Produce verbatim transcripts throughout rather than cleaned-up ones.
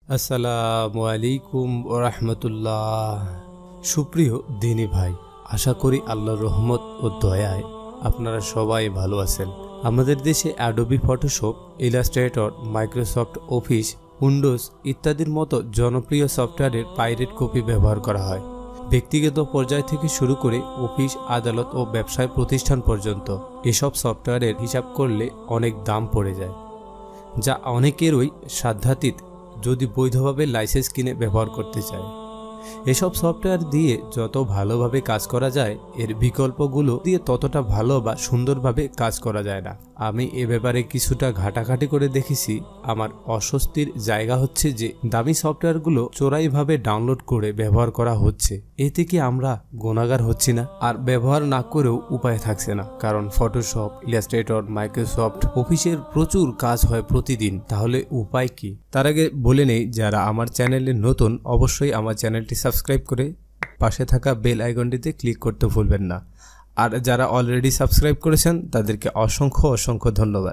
আসসালামু আলাইকুম ওয়া রাহমাতুল্লাহ। সুপ্রিয় দিনী ভাই, আশা করি আল্লাহর রহমত ও দয়ায় আপনারা সবাই ভালো আছেন। আমাদের দেশে Adobe Photoshop, Illustrator, Microsoft Office, Windows ইত্যাদির মতো জনপ্রিয় সফটওয়্যারের পাইরেট কপি ব্যবহার করা হয়। ব্যক্তিগত পর্যায় থেকে শুরু করে অফিস, আদালত ও ব্যবসায় প্রতিষ্ঠান পর্যন্ত এসব সফটওয়্যারের হিসাব করলে অনেক দাম পড়ে যায়, যা অনেকেরই সাধ্যাতীত যদি বৈধভাবে লাইসেন্স কিনে ব্যবহার করতে চায়। এসব সফটওয়্যার দিয়ে যত ভালোভাবে কাজ করা যায়, এর বিকল্পগুলো দিয়ে ততটা ভালো বা সুন্দরভাবে কাজ করা যায় না। আমি এ ব্যাপারে কিছুটা ঘাটাঘাটি করে দেখেছি। আমার অস্বস্তির জায়গা হচ্ছে যে দামি সফটওয়্যারগুলো চোরাইভাবে ডাউনলোড করে ব্যবহার করা হচ্ছে। এতে কি আমরা গুনাহগার হচ্ছি না? আর ব্যবহার না করেও উপায় থাকছে না, কারণ ফটোশপ, ইলাস্ট্রেটর, মাইক্রোসফট অফিসের প্রচুর কাজ হয় প্রতিদিন। তাহলে উপায় কি? তার আগে বলে নেই, যারা আমার চ্যানেলে নতুন অবশ্যই আমার চ্যানেলটি সাবস্ক্রাইব করে পাশে থাকা বেল আইকনটিতে ক্লিক করতে ভুলবেন না। আর যারা অলরেডি সাবস্ক্রাইব করেছেন তাদেরকে অসংখ্য অসংখ্য ধন্যবাদ।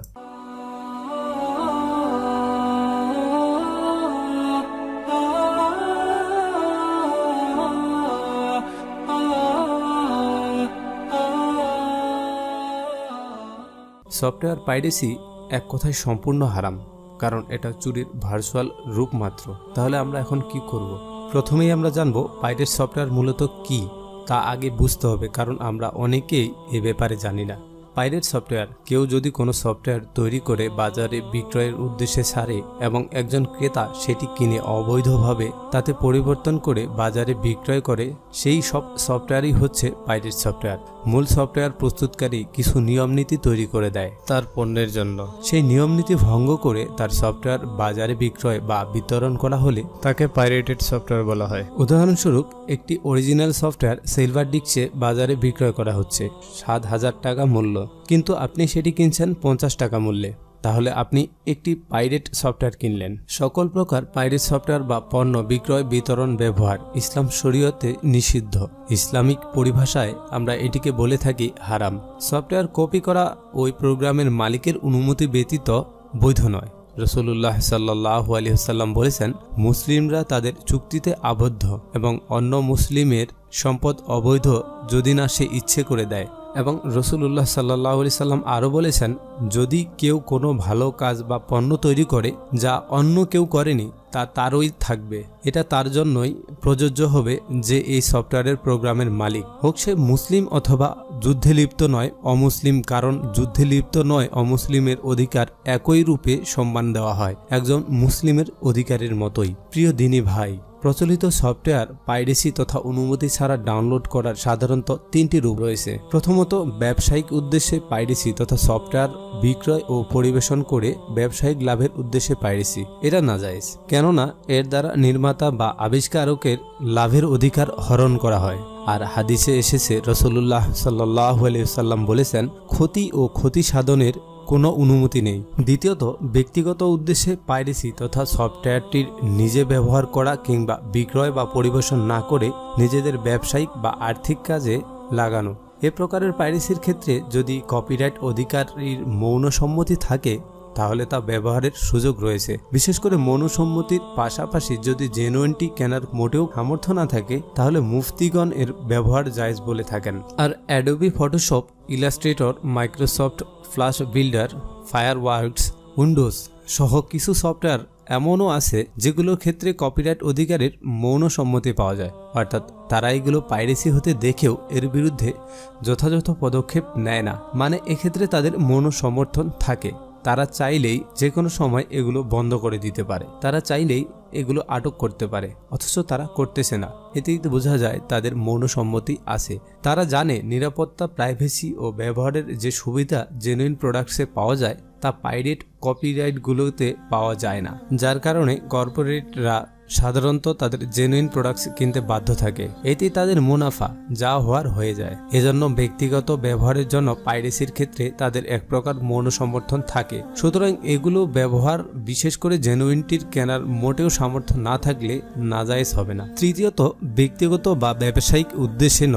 সফটওয়্যার পাইরেসি এক কথায় সম্পূর্ণ হারাম, কারণ এটা চুরির ভার্চুয়াল রূপ মাত্র। তাহলে আমরা এখন কি করব? প্রথমেই আমরা জানবো পাইরেট সফটওয়্যার মূলত কি, তা আগে বুঝতে হবে, কারণ আমরা অনেকেই এ ব্যাপারে জানি না। পাইরেট সফটওয়্যার, কেউ যদি কোনো সফটওয়্যার তৈরি করে বাজারে বিক্রয়ের উদ্দেশ্যে ছাড়ে এবং একজন ক্রেতা সেটি কিনে অবৈধভাবে তাতে পরিবর্তন করে বাজারে বিক্রয় করে, সেই সব সফটওয়্যারই হচ্ছে পাইরেট সফটওয়্যার। মূল সফটওয়্যার প্রস্তুতকারী কিছু নিয়মনীতি তৈরি করে দেয় তার পণ্যের জন্য। সেই নিয়মনীতি ভঙ্গ করে তার সফটওয়্যার বাজারে বিক্রয় বা বিতরণ করা হলে তাকে পাইরেটেড সফটওয়্যার বলা হয়। উদাহরণস্বরূপ, একটি অরিজিনাল সফটওয়্যার সিলভার ডিস্কে বাজারে বিক্রয় করা হচ্ছে সাত হাজার টাকা মূল্য, কিন্তু আপনি সেটি কিনছেন পঞ্চাশ টাকা মূল্যে। তাহলে আপনি একটি পাইরেট সফটওয়্যার কিনলেন। সকল প্রকার পাইরেট সফটওয়্যার বা পণ্য বিক্রয়, বিতরণ, ব্যবহার ইসলাম শরীয়তে নিষিদ্ধ। ইসলামিক পরিভাষায় আমরা এটিকে বলে থাকি হারাম। সফটওয়্যার কপি করা ওই প্রোগ্রামের মালিকের অনুমতি ব্যতীত বৈধ নয়। রাসূলুল্লাহ সাল্লাল্লাহু আলাইহি ওয়াসাল্লাম বলেছেন, মুসলিমরা তাদের চুক্তিতে আবদ্ধ এবং অন্য মুসলিমের সম্পদ অবৈধ যদি না সে ইচ্ছে করে দেয়। এবং রাসূলুল্লাহ সাল্লাল্লাহু আলাইহি সাল্লাম আরও বলেছেন, যদি কেউ কোনো ভালো কাজ বা পণ্য তৈরি করে যা অন্য কেউ করেনি, তা তারই থাকবে। এটা তার জন্যই প্রযোজ্য হবে যে এই সফটওয়্যারের প্রোগ্রামের মালিক, হোক সে মুসলিম অথবা যুদ্ধে লিপ্ত নয় অমুসলিম, কারণ যুদ্ধে লিপ্ত নয় অমুসলিমের অধিকার একই রূপে সম্মান দেওয়া হয় একজন মুসলিমের অধিকারের মতোই। প্রিয় দিনী ভাই, প্রচলিত সফটওয়্যার পাইরেসি তথা অনুমতি ছাড়া ডাউনলোড করার সাধারণত তিনটি রূপ রয়েছে। প্রথমত, ব্যবসায়িক উদ্দেশ্যে পাইরেসি তথা সফটওয়্যার বিক্রয় ও পরিবেশন করে ব্যবসায়িক লাভের উদ্দেশ্যে পাইরেসি। এটা নাজায়েজ, কেননা এর দ্বারা নির্মাতা বা আবিষ্কারকের লাভের অধিকার হরণ করা হয়। আর হাদিসে এসেছে, রাসূলুল্লাহ সাল্লাল্লাহু আলাইহি ওয়াসাল্লাম বলেছেন, ক্ষতি ও ক্ষতি সাধনের কোনো অনুমতি নেই। দ্বিতীয়ত, ব্যক্তিগত উদ্দেশ্যে পাইরেসি তথা সফটওয়্যারটির নিজে ব্যবহার করা কিংবা বিক্রয় বা পরিবেশন না করে নিজেদের ব্যবসায়িক বা আর্থিক কাজে লাগানো। এ প্রকারের পাইরেসির ক্ষেত্রে যদি কপিরাইট অধিকারীর মৌন সম্মতি থাকে তাহলে তা ব্যবহারের সুযোগ রয়েছে। বিশেষ করে মৌন সম্মতির পাশাপাশি যদি জেনুইনটি কেনার মোটেও সামর্থ্য না থাকে, তাহলে মুফতিগণ এর ব্যবহার জায়েজ বলে থাকেন। আর Adobe Photoshop, Illustrator, Microsoft Flash Builder, Fireworks, Windows সহ কিছু সফটওয়্যার এমনও আছে যেগুলোর ক্ষেত্রে কপিরাইট অধিকারের মৌন সম্মতি পাওয়া যায়, অর্থাৎ তারা এগুলো পাইরেসি হতে দেখেও এর বিরুদ্ধে যথাযথ পদক্ষেপ নেয় না। মানে এক্ষেত্রে তাদের মৌন সমর্থন থাকে। তারা চাইলেই যে কোনো সময় এগুলো বন্ধ করে দিতে পারে, তারা চাইলেই এগুলো আটক করতে পারে, অথচ তারা করতেছে না। এতে বোঝা যায় তাদের মৌন সম্মতি আছে। তারা জানে নিরাপত্তা, প্রাইভেসি ও ব্যবহারের যে সুবিধা জেনুইন প্রোডাক্টসে পাওয়া যায় তা পাইরেট কপিরাইটগুলোতে পাওয়া যায় না, যার কারণে কর্পোরেটরা সাধারণত তাদের জেনুইন প্রোডাক্টস কিনতে বাধ্য থাকে। এতেই তাদের মুনাফা যা হওয়ার হয়ে যায়। এজন্য ব্যক্তিগত ব্যবহারের জন্য পাইরেসির ক্ষেত্রে তাদের এক প্রকার মৌন সমর্থন থাকে। সুতরাং এগুলো ব্যবহার, বিশেষ করে জেনুইনটির কেনার মোটেও সামর্থ্য না থাকলে নাজায়েজ হবে না। তৃতীয়ত, ব্যক্তিগত বা ব্যবসায়িক উদ্দেশ্যে নয়।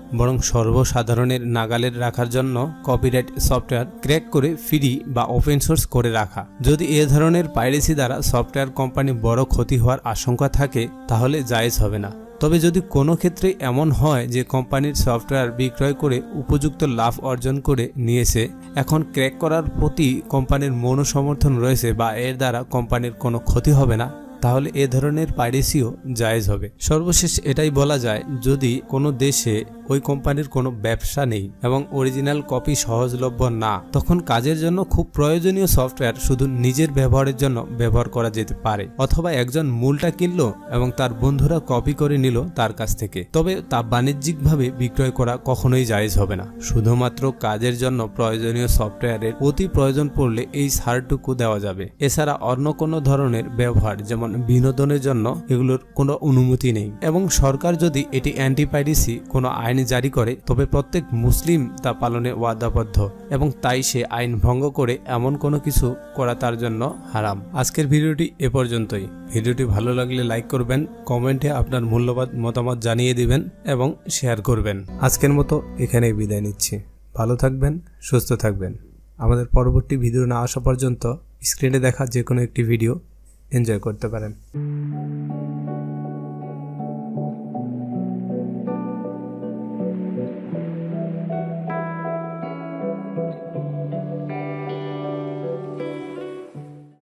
বরং সর্বসাধারণের নাগালে রাখার জন্য কপিরাইট সফটওয়্যার ক্র্যাক করে ফ্রি বা ওপেন সোর্স করে রাখা। যদি এ ধরনের পাইরেসি দ্বারা সফটওয়্যার কোম্পানি বড় ক্ষতি হওয়ার আশঙ্কা থাকে তাহলে জায়েজ হবে না। তবে যদি কোনো ক্ষেত্রে এমন হয় যে কোম্পানির সফটওয়্যার বিক্রয় করে উপযুক্ত লাভ অর্জন করে নিয়েছে, এখন ক্র্যাক করার প্রতি কোম্পানির মৌন সমর্থন রয়েছে বা এর দ্বারা কোম্পানির কোনো ক্ষতি হবে না, তাহলে এ ধরনের পাইরেসিও জায়েজ হবে। সর্বশেষ এটাই বলা যায়, যদি কোনো দেশে ওই কোম্পানির কোনো ব্যবসা নেই এবং অরিজিনাল কপি সহজলভ্য না, তখন কাজের জন্য খুব প্রয়োজনীয় সফটওয়্যার শুধু নিজের ব্যবহারের জন্য ব্যবহার করা যেতে পারে, অথবা একজন মূলটা কিনলো এবং তার বন্ধুরা কপি করে নিল তার কাছ থেকে, তবে তা বাণিজ্যিকভাবে বিক্রয় করা কখনোই জায়েজ হবে না। শুধুমাত্র কাজের জন্য প্রয়োজনীয় সফটওয়্যারের অতি প্রয়োজন পড়লে এই ছাড়টুকু দেওয়া যাবে। এছাড়া অন্য কোনো ধরনের ব্যবহার যেমন বিনোদনের জন্য এগুলোর কোনো অনুমতি নেই। এবং সরকার যদি এটি অ্যান্টি পাইরেসি কোনো আইন জারি করে, তবে প্রত্যেক মুসলিম তা পালনে ওয়াদাবদ্ধ এবং তাই সে আইন ভঙ্গ করে এমন কোনো কিছু করা তার জন্য হারাম। আজকের ভিডিওটি এ পর্যন্তই। ভিডিওটি ভালো লাগলে লাইক করবেন, কমেন্টে আপনার মূল্যবান মতামত জানিয়ে দিবেন এবং শেয়ার করবেন। আজকের মতো এখানেই বিদায় নিচ্ছি। ভালো থাকবেন, সুস্থ থাকবেন। আমাদের পরবর্তী ভিডিও না আসা পর্যন্ত স্ক্রিনে দেখা যে কোনো একটি ভিডিও এনজয় করতে পারেন।